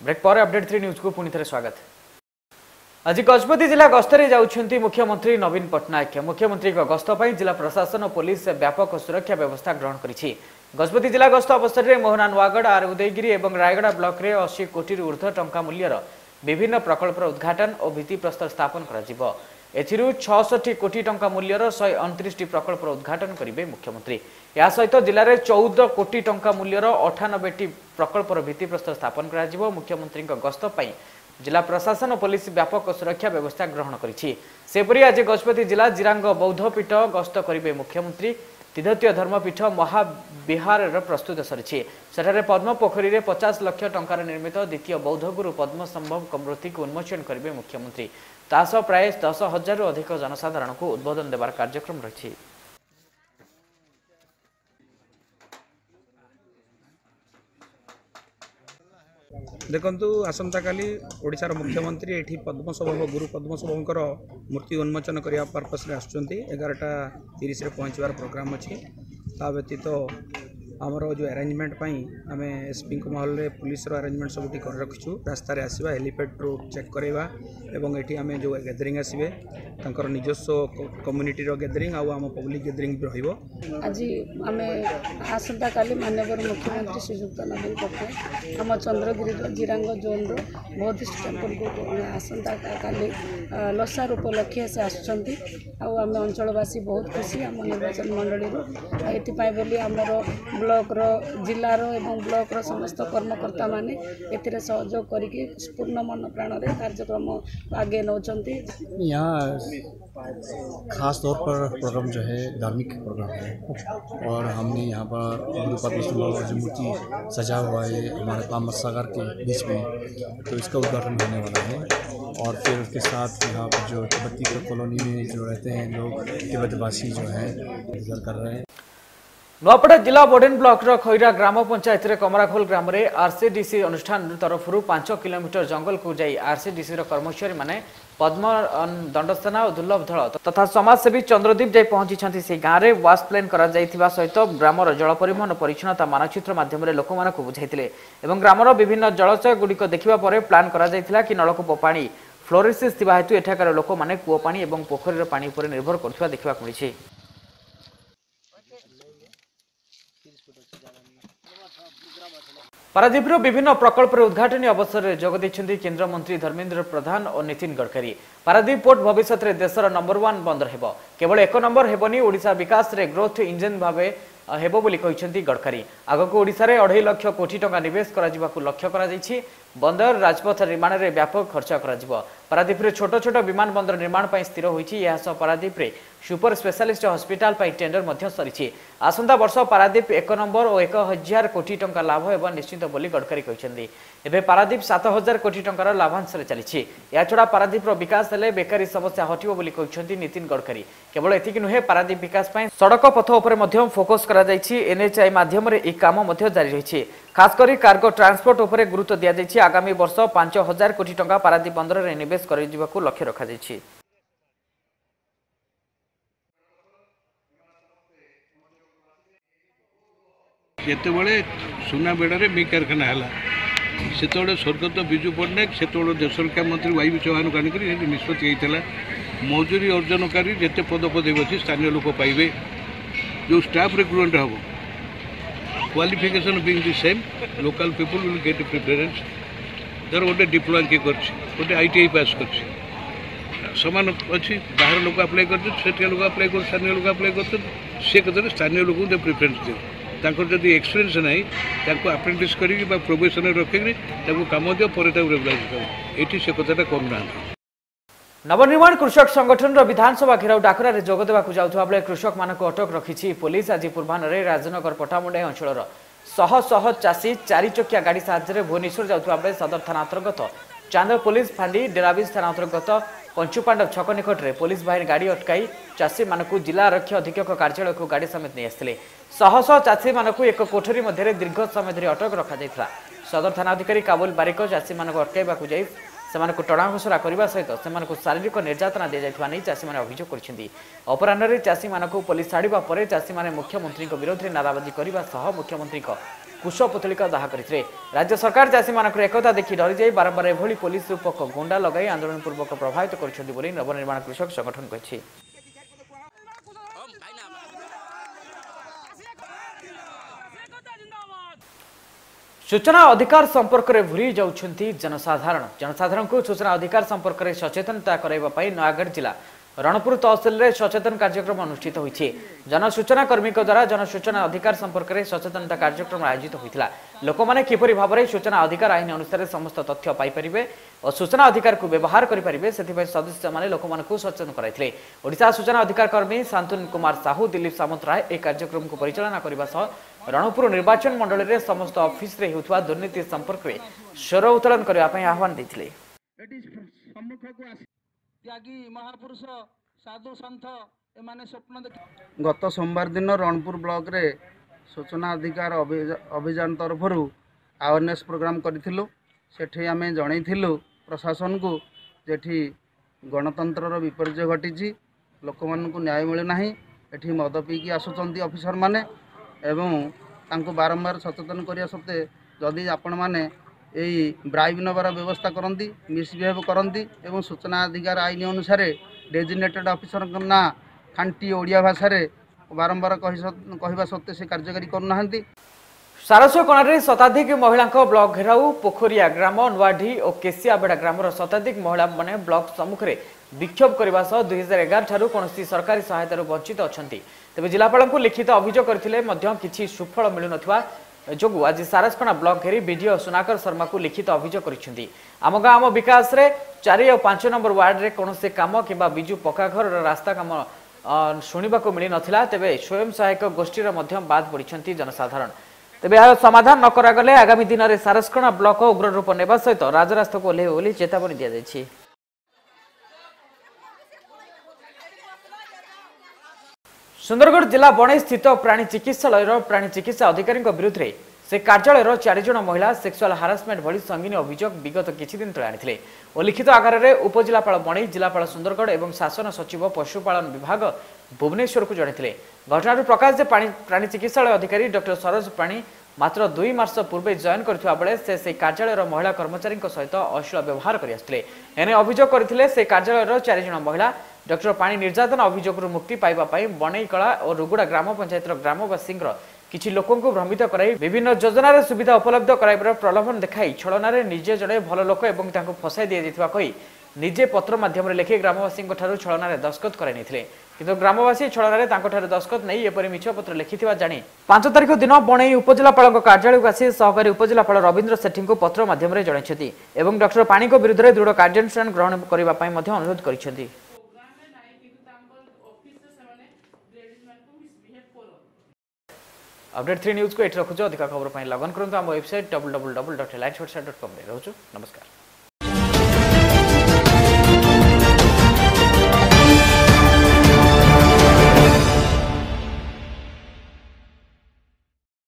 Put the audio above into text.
Break पर update 3 news को पुणी थे स्वागत। आज गजपति जिला गस्तर जाउछंती मुख्यमंत्री नवीन पट्टनायक। मुख्यमंत्री गस्त पर जिला प्रशासन और पुलिस व्यापक सुरक्षा व्यवस्था ग्रहण करिछि। गजपति जिला गस्त अवसर में मोहना नुआगढ़ आर उदयगिरी और रायगढ़ ब्लॉक रे 80 कोटी ऊर्ध्व टंका मूल्यर विभिन्न प्रकल्पर उद्घाटन और भित्तिप्रस्तर स्थापन करा। एथिरु 66 कोटी टंका मूल्यर 129 प्रकल्पर उद्घाटन करेंगे मुख्यमंत्री। या सहित जिले में 14 कोटी टंका मूल्यर 98 प्रकल्पर भित्तिप्रस्तर स्थापन करा। मुख्यमंत्री गस्त पर जिला प्रशासन और पुलिस व्यापक सुरक्षा व्यवस्था ग्रहण करी। आज गजपति जिला जिरांग बौद्ध पीठ गस्त करेंगे मुख्यमंत्री। तीर्थीय धर्मपीठ महाविहार प्रस्तुत सरी। सेठारे पद्म पोखरी में 50 लाख टंकार निर्मित द्वितीय बौद्ध गुरु पद्मसंभव मूर्ति को उन्मोचन करेंगे मुख्यमंत्री। तासह प्राय 10,000 अधिक जनसाधारण को उद्बोधन देवार कार्यक्रम रही। देखु आसंता काली ओडिशार मुख्यमंत्री एठी पद्मसंभव गुरु पद्मसंभवकर मूर्ति उन्मोचन करने पर्पस रे आसुचंती। 11:30 पहुँचवार प्रोग्राम अच्छी। ता व्यतीत आमर जो अरेंजमेंट आम एसपी महल में पुलिस अरेंजमेंट सब कर रखीचु। रास्तार आसवा हेलीपैड रूट चेक करवा एवं एटी आम जो गैदरिंग आसवे तंकर निजस्व कम्युनिटी गैदरिंग आम पब्लिक गैदरिंग भी रहिबो। आज आम आसंता काली माननीय मुख्यमंत्री श्रीजुक्त नवीन पट्टनायक आम Chandragiri Jirang zone Buddhist temple को आसंता काली लसार उपलक्षे से आसुचंती। आम अंचलवासी बहुत खुशी आम निर्वाचन मंडली बोली आमर ब्लॉक जिलार एवं ब्लॉक समस्त कर्मकर्ता माने एथिरे सहयोग करके पूर्ण मन प्राण रे कार्यक्रम आगे नौचंती। यहाँ खास तौर पर प्रोग्राम जो है धार्मिक प्रोग्राम है और हमने यहाँ पर गुरु पद्मसंभव जो मूर्ति सजा हुआ है हमारे कामत सागर के बीच में, तो इसका उद्घाटन होने वाला है। और फिर उसके साथ यहाँ पर जो तिब्बती कॉलोनी में जो रहते हैं लोग तिब्बतवासी जो है इंतजार कर रहे हैं। नुआपड़ा जिला बोडेन ब्लॉक खैरा ग्राम पंचायत कमराखोल ग्राम में आरसीडीसी अनुष्ठान तरफ 5 किलोमीटर जंगल को जाई आरसीडीसी कर्मचारी माने पद्म दंडसेना और दुर्लभ दल तथा समाजसेवी चंद्रदीप जाई पहुंची से गाँव में वाश प्लान सहित ग्रामर जल परिवहन परिच्छन्नता मानचित्र माध्यम लोक बुझाई ग्रामर विभिन्न जलाशय गुड़िक देखा प्लान करा कि नलकूप पानी फ्लोरिसिस हेतु एठाकार लोक मैंने कूओ पानी और पोखरी पानी पर निर्भर कर देखा मिली। पारादीपर विभिन्न प्रकल्पर उद्घाटन अवसर में जोग देइछन्ति केंद्र मंत्री धर्मेंद्र प्रधान और नितिन गडकरी। पारादीप पोर्ट भविष्य में देशर नंबर 1 बंदर हेबो। केवल 1 नंबर हेबनी ओडिशा विकास रे ग्रोथ इंजन भावे हेबो बोली कहिछन्ति गडकरी। आगको ओडिशा रे 2.5 लाख कोटी टंका निवेश करा जिबाकू लक्ष्य करा जाइछि। बंदर राजपथ निर्माण रे व्यापक खर्च करा जिवो। पारादीप रे छोट छोट विमान बंदर निर्माण पई स्थिर होइछि। यह सह पारादीप रे सुपर स्पेशलिस्ट हॉस्पिटल पई टेंडर मध्य सरीछि। आसंता वर्ष पारादीप 1 नंबर और 1000 कोटी टंका लाभ एवं निश्चित बोली गडकरी कहिछन्ति। एबे पारादीप 7000 कोटी टंकार लाभांश रे चलिछि। या छडा पारादीप रो विकास हेले बेकारी समस्या हटिबो बोली कहिछन्ति नितिन गडकरी। केवल एतिक नुहे पारादीप विकास पई सड़क पथ उपर मध्य फोकस करा जाइछि। एनएचआई माध्यम रे ई काम मध्य जारी रहिछि। खास करी कार्गो ट्रांसपोर्ट उपर गुरुत्व दिया जाइछि। आगामी वर्ष 5000 कोटी टंका पारादीप बंदर रे निवेश करि जिबाकू लक्ष्य रखा जाइछि। जितेबाला सुनाबेड़े मी कारखाना है से स्वर्गत विजु पट्टनायक से देशरक्षा मंत्री वाई चौहान को आनिक निष्पत्ति होता मजूरी अर्जनकारी जिते पदपदवी अच्छी स्थानीय लोक पाइबे जो स्टाफ रिक्रुटमेंट हम qualification being the same local people will get preference. धर गोटे डिप्लोमा किए गोटे ITI पास कर सामान अच्छी बाहर लोक अप्लाई कर लोक अप्लाई कर स्थानीय लोक अप्लाई कर स्थानीय लोक प्रिफरेंस दे जब एक्सपीरियंस ना अप्रेंटिस कर प्रोबेशन रखिक कम दियो पर रेगुलाइज कर ये से कथा करना। नवनिर्माण कृषक संगठन विधानसभा घेराव डाकरा जोग देवा जाउथबा बेले कृषक मानक अटक रखिछि पुलिस। आज पूर्वाह्न राजनगर पटामुंडाई अंचल शह शह चाषी 4 चकिया गाड़ी साहाय्य भुवनेश्वर जाउथबा बेले सदर थाना अंतर्गत चांदर पुलिस फांडी डेराबिज थाना अंतर्गत पंचुपांडव छक निकट में पुलिस बाहिनी गाड़ी अटकाई चाषी मानक जिला आरक्षी अधीक्षक कार्यालय को गाड़ी समेत नहीं आसते। शह शह चाषी मानक एक कोठरी मध्य दीर्घ समय धरी अटक रखा। सदर थाना अधिकारी काबुल बारिक चाषी मानक अटकाइबा जाई सेमानकु टणाघोषरा करने सहित सेमानकु शारीरिक निर्यातना दी जाइथिबा नै चाषी माने अभियोग करछन्ती। अपराह्न रे चाषी मानकु पुलिस छाड़िबा परे चाषी माने मुख्यमंत्री विरोध में नाराबाजी करने सह मुख्यमंत्री कुश पुतलिका दाह करते। राज्य सरकार चाषी मान एकता देखि डरी जाई बारंबार एभली पुलिस रूपक गुंडा लगाई आंदोलनपूर्वक प्रभावित करछन्ति बोली नवनिर्माण कृषक संगठन कहिछि। सूचना अधिकार संपर्क में भूली जाउछन्ति जनसाधारण को सूचना अधिकार संपर्क में सचेतनता कराइबा पई नयागढ़ जिला रणपुर तहसिल में सचेतन कार्यक्रम अनुष्ठित होइछि। जनसूचना कर्मी द्वारा जनसूचना अधिकार संपर्क में सचेतनता कार्यक्रम आयोजित होइतिला। लोक माने किपरि भाबरे सूचना अधिकार आईन अनुसार समस्त तथ्य पाई परिबे और सूचना अधिकार को व्यवहार करि परिबे सेथिपई सदस्य माने लोक मानकु सचेतन कराइथिले। ओडिशा सूचना अधिकार कर्मी शांतनु कुमार साहू दिलीप सामंतराय ए कार्यक्रम को परिचालना करबा सह रणपुर निर्वाचन मंडल रे समस्त ऑफिस रे हेउथवा दुर्नीति संपर्क में स्वर उत्तोलन करबा पई आह्वान दैथिले। गत सोमवार दिन रणपुर ब्लॉक रे सूचना अधिकार अभियान तरफ अवेयरनेस प्रोग्राम करिथिलु। सेठी आमे जणैथिलु प्रशासन को जेठी गणतंत्र विपर्जय घटी लोक मानकु न्याय मिलु नाही। एठी मद पीकी आसुचंती ऑफिसर माने एवं तांको बारंबार सचेतन करिया सत्ते जदि आपण माने यही ब्राइब नबार व्यवस्था करती मिसबिहेव करती एवं सूचना अधिकार आईन अनुसार डेजिग्नेटेड ऑफिसर ना खांटी ओडिया भाषा बारंबार कहवा सत्ते से कार्यकारी करना। सारस्वकणारे शताधिक महिला ब्लॉक घेराऊ पोखरिया ग्राम नुआढ़ी और केसियाबेड़ा ग्रामर शताधिक महिला माने ब्लॉक सम्मुख में विक्षोभ करने सह 2011 ठारू कौनसी सरकारी सहायतार वंचित अच्छा। तेज जिलापाल को लिखित अभियोग करते किसी सुफल मिलू नथिबा जोगु आज सारस्कणा ब्लॉक घेरी बीडीओ सुनाकर शर्मा को लिखित अभियोग कर आम गाँ आम विकास रे 4 और 5 नंबर वार्ड रे कौन से काम कि बिजु पक्का घर रास्ता काम शुणा मिल नाला। तेबे स्वयं सहायक गोष्ठी बाद पड़ी जनसाधारण। तेबे यह समाधान न करागले आगामी दिन में सारस्कणा ब्लॉक उग्र रूप नेबा सहित राजरास्ता को ओह्लैब बोली चेतावनी दिया जायछि। सुंदरगढ़ जिला बणई स्थित प्राणी चिकित्सालय प्राणी चिकित्सा अधिकारी विरुद्ध में से कार्यालय 4 जन महिला सेक्सुअल हारासमेंट भली संगीन अभियोग विगत किछि दिन तले आनिथिले और लिखित आकार में उपजिलापाल बणई जिलापाल सुंदरगढ़ एवं शासन सचिव पशुपालन विभाग भुवनेश्वर को जणैथिले। घटना प्रकाश जे प्राणी चिकित्सालय अधिकारी डॉक्टर सरोज प्राणी मात्र 2 मास पूर्व जॉइन करथिबा बेले से कार्यालय महिला कर्मचारी सहित अश्लील व्यवहार कर आसुथिले। एने अभियोग करथिले से कार्यालय 4 जन महिला डॉक्टर पाणी निर्यातन अभियोग मुक्ति पाइबा पई बणईकला और रुगुड़ा ग्राम पंचायत ग्रामवासी किछि लोकों को भ्रमित कराई विभिन्न योजनार सुविधा उपलब्ध कराइबार प्रलोभन देखाई छलनारे निजे जड़े भल लोक एवं तांको फसाई दिया जायतिबा कहि निजे पत्र माध्यम लिखि ग्रामवासी छलनारे दस्खत कराई नथिले किंतु ग्रामवासी छलनारे दस्खत नहीं एपरि मिछ पत्र लिखिथिबा जानी 5 तारिख दिन बणई उपजिलापाल कार्यालय आसी सहकारी उपजिलापाल रवींद्र सेठी को पत्र माध्यम जणाइछथि एवं डॉक्टर पाणी को विरुद्ध में दृढ़ कार्यानुष्ठान ग्रहण करबा पई मध्ये अनुरोध करिसेंति। अपडेट 3 न्यूज को एट रखुछु। अधिक खबर लगन करंतु आम वेबसाइट www.lightshotshot.com रे रहउछु। नमस्कार।